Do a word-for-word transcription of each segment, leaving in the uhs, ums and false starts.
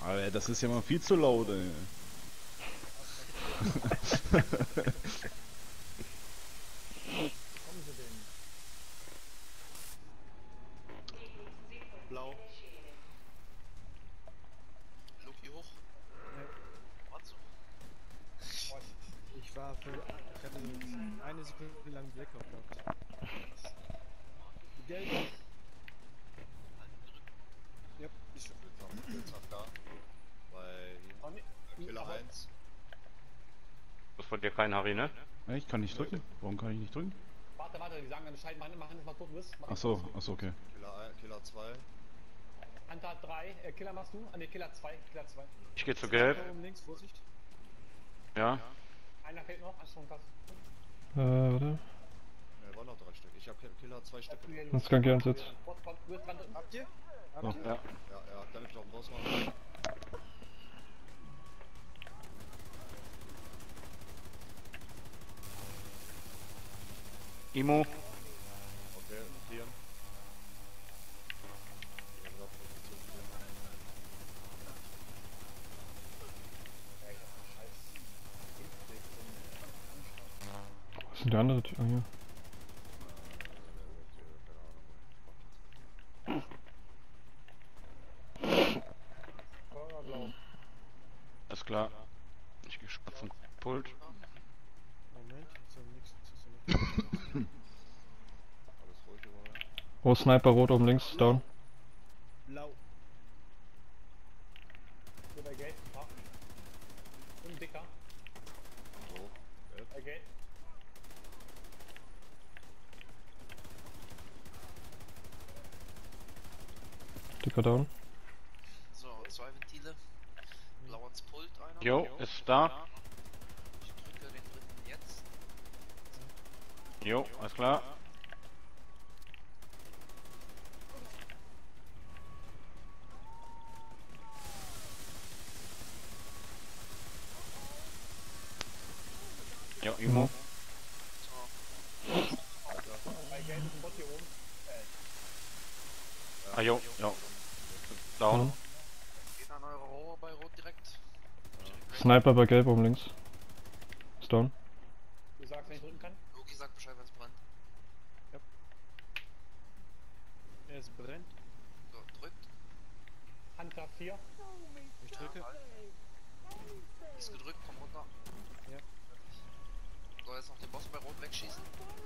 Aber das ist ja mal viel zu laut, ey. Kommen Sie denn? Blau. Luki hoch. Nee. Matsu. Ich war für. Ich hatte eine Sekunde lang Blackout gehabt. Gelb. Ja, ich. Jetzt noch da. Bei Killer eins. Das ist von dir kein Harry, ne? Ja, ich kann nicht drücken. Warum kann ich nicht drücken? Warte, warte, die sagen dann Bescheid, machen, machen das mal tot bist. Achso, achso, okay. Killer, ein, Killer zwei. Hunter drei, äh, Killer machst du? Ah ne, Killer zwei, Killer zwei. Ich gehe zu gelb. Da oben links, Vorsicht. Ja. Einer fehlt noch, Achtung, was? Äh, warte. Ne, waren noch drei Stück. Ich hab Killer zwei Stück. Das kann gern jetzt. Du bist dran drücken. Habt ihr? Habt So. ihr? Ja. Ja, ja, damit ich auch einen Boss machen. Imo. Okay, notieren. Was ist denn der andere Typ? Ah, hier. Alles klar. Ich gehe schwarz zum Pult. Moment, jetzt soll nichts. Jetzt soll nichts. Alles ruhig geworden. Oh, Sniper rot oben links, down. Blau. Hier bei Gate, ja. Und dicker, So, gelb. bei Gate. Dicker down. So, zwei Ventile. Blau ans Pult einer. Jo, ist da. Ich drücke den dritten jetzt. Jo, alles klar. Jo, Imo. So. Bei Gate ist ein Bot hier oben. Ah, jo, jo. Down. Mhm. Geht an eure Rohre bei Rot direkt. Sniper bei gelb oben links. Ist down. Du sagst, wenn ich drücken kann. Luki sagt Bescheid, wenn es brennt. Es brennt. So, drückt. Hunter vier. Ich drücke. Ist gedrückt, komm runter. Ja. So, jetzt noch den Boss bei Rot wegschießen.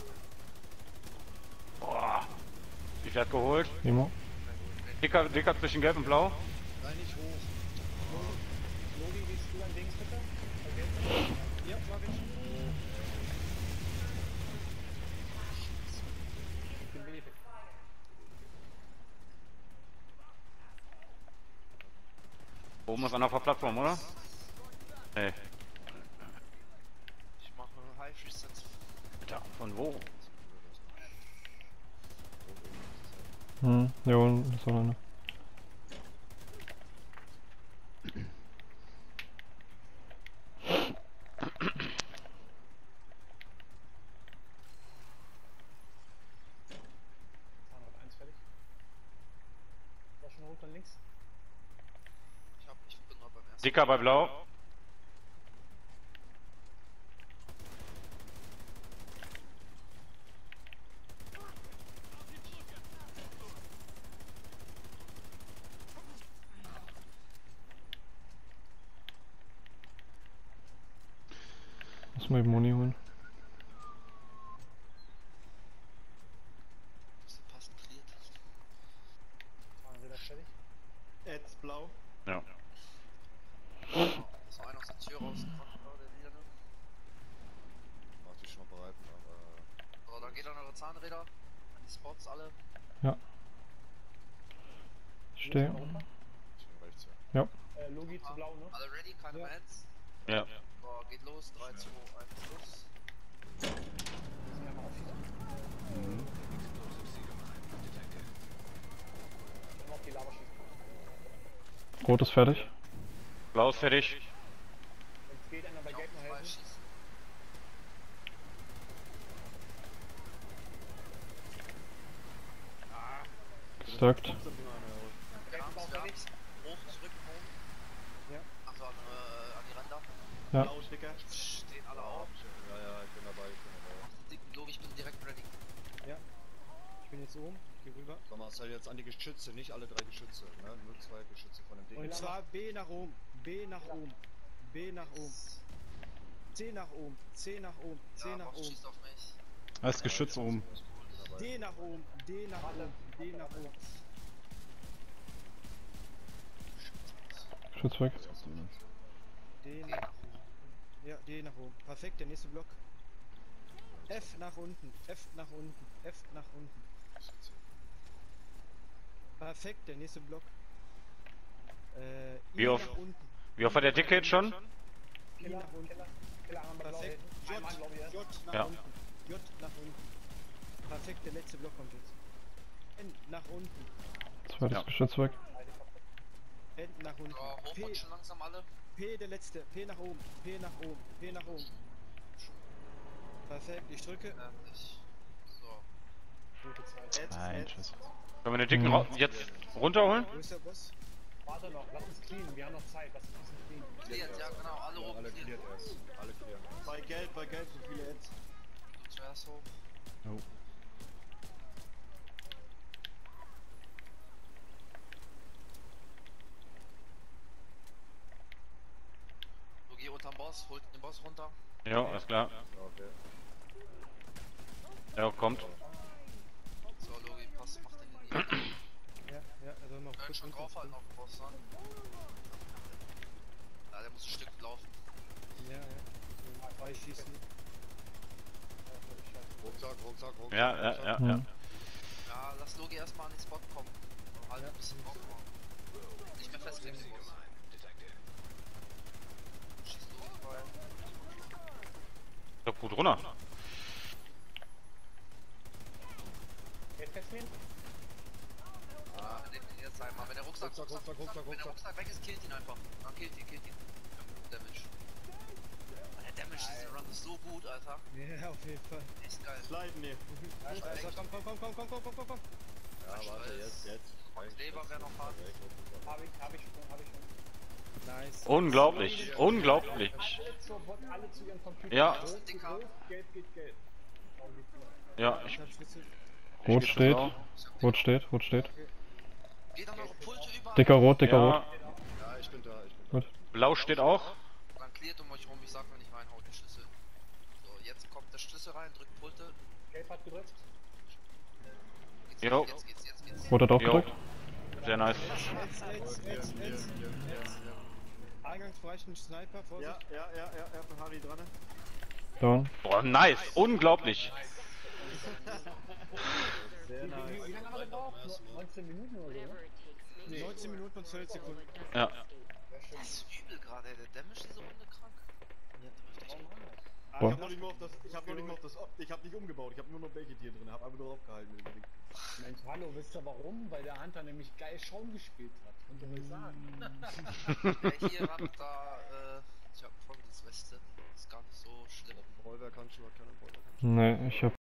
Boah. Ich werd geholt. Imo. Dicker, dicker zwischen gelb und blau. Nein, nicht hoch. Logi, gehst du dann links bitte? Okay. Ja, mach ich. Ich bin Baby. Oben ist einer auf der Plattform, oder? Nee. Ich mache High Resets. Alter, von wo? Hm, hier unten ist auch einer. eins fertig. War schon rot dann links. Ich hab, ich bin noch beim ersten. Dicker bei blau. Muss mal eben Moni holen. Bisschen konzentriert. Machen wir das fertig. Ads blau. Ja. Ist noch einer aus der Tür rausgekommen, oder der Lila, ne? Mach dich schon mal bereit. Aber So, dann geht an eure Zahnräder. An die Spots alle. Ich stehe. ich bin rechts. Ja. Äh, Logi zu blau, ne? Alle ready, keine Ja. Mats. Ja. So, geht los. drei, zwei, eins, los. Wir sind ja mal auf wieder. Mhm. Dann auf die Lava schießen. Rot ist fertig. Blau ist fertig. Wenn es geht, einer bei Auf Gate noch zwei helfen. schießen. Gestackt. Gate ist auch fertig. Hoch, zurück, home. Ja. Blau, Sticker. Stehen alle auf. Ja, ja, ich bin dabei, ich bin dabei. Dicken Logi, ich bin direkt ready. Ja. Ich bin jetzt oben. Geh rüber. So, Marcel, jetzt an die Geschütze, nicht alle drei Geschütze, ne? Nur zwei Geschütze von dem Ding. Und zwar B nach oben. B nach oben. B nach oben. C nach oben. C nach oben. C Ja, nach Box oben. schießt auf mich. Da ist Geschütz oben. D nach oben. D nach oben. D nach oben. Schutz weg. D nach oben. Ja, D nach oben. Perfekt, der nächste Block. F nach unten. F nach unten. F nach unten. Perfekt, der nächste Block. Äh, I Wie oft? nach unten. Wie oft hat der Dicke jetzt schon? I Killer, nach unten. Killer, Killer haben wir blau Perfekt. hinten. J, Ein Mann, glaube ich, erst. J nach Ja. unten. J nach unten. Perfekt, der letzte Block kommt jetzt. N nach unten. Zweites Ja. Geschütz weg. N nach unten. So, P, hochrutschen langsam alle. P der letzte. P nach oben. P nach oben. P nach oben. Perfekt, ich drücke. Fertig. So. Gute Zeit. Add, Nein, add. tschüss. Können wir den Dicken Mhm. ra- jetzt runterholen? Wo ist der Boss? Warte noch, lass uns cleanen, wir haben noch Zeit, lass uns ein bisschen cleanen. Cleared, ja genau, alle Ja, oben alle cleared. cleared erst. Alle cleared erst. Bei Gelb, bei Gelb so viele Ads. Du zuerst hoch. Jo. Du geh unterm Boss, holt den Boss runter. Ja, alles klar. Okay. Ja, kommt. So, Logi, pass, mach den in die Ecke. Ja, ja, also noch Könnt kurz schon draufhalten auf den Boss, ne? Ja, der muss ein Stück laufen. Ja, ja. Zwei schießen. Rucksack, Rucksack, Rucksack. Ja, ja, ja, ja. Mhm. Ja, lass Logi erstmal an den Spot kommen. Und halt ein bisschen drauf machen. Nicht mehr festlegen, den Boss. Schieß Logi bei. Doch gut runter. Jetzt festnehmen? Ah, den jetzt einmal. Wenn der Rucksack, Rucksack, Rucksack, Rucksack, wenn der Rucksack. Rucksack weg ist, killt ihn einfach. Ah, killt ihn, killt ihn. Damage. Ah, der Damage diesen Run ist so gut, Alter. Ja, auf jeden Fall. Echt geil. Sliden hier. Also, komm, komm, komm, komm, komm, komm, komm, komm, komm. Ja, warte, jetzt, jetzt. Und Leber wäre noch hart. Hab ich, hab ich schon, hab ich schon. Nice. Unglaublich, unglaublich. Alle zu, alle zu ihrem Computer. Ja. Rot geht rot, gelb geht gelb. Ja, ich, Ich hab Schlüssel. Rot ich steht. auch. Rot steht. Rot steht. Geht an eure Pulte über. Dicker Rot, dicker Ja, Rot. Ja, ich bin da, ich bin da. Gut. blau steht auch. Dann klärt um euch rum, ich sag, wenn ich reinhau, den Schlüssel. So, jetzt kommt der Schlüssel rein, drückt Pulte. Gelb hat gedrückt. Jetzt, Jo. jetzt geht's, jetzt geht's. Rot hat auch Jo. gedrückt. Sehr nice. Ads, Ads, Ads, Ads. Eingangsbereich ein Sniper, Vorsicht. Ja, ja, ja, ja, ja, Harry dran. Down. Boah, nice, unglaublich. Sehr Wie, nice. wie, wie lange haben wir gebraucht? Nur neunzehn Minuten oder so? ne? neunzehn Minuten und zwölf Sekunden. Ja. Das ist übel gerade, ey. Der Damage diese Runde krank. Ah, Boah. ich hab noch nicht mal auf das, ich hab noch nicht mal auf das, ich hab nicht umgebaut, ich hab nur noch Bäche hier drin, hab einfach nur draufgehalten mit dem Ding. Mensch, hallo, wisst ihr warum? Weil der Hunter nämlich geil Schaum gespielt hat. Könnt ihr euch sagen. Ja, hier ran, da, äh, ich hab folgendes Weste. Ist gar nicht so schlimm. Bollwerk Handschuhe hat keine Bollwerk. Nee, ich hab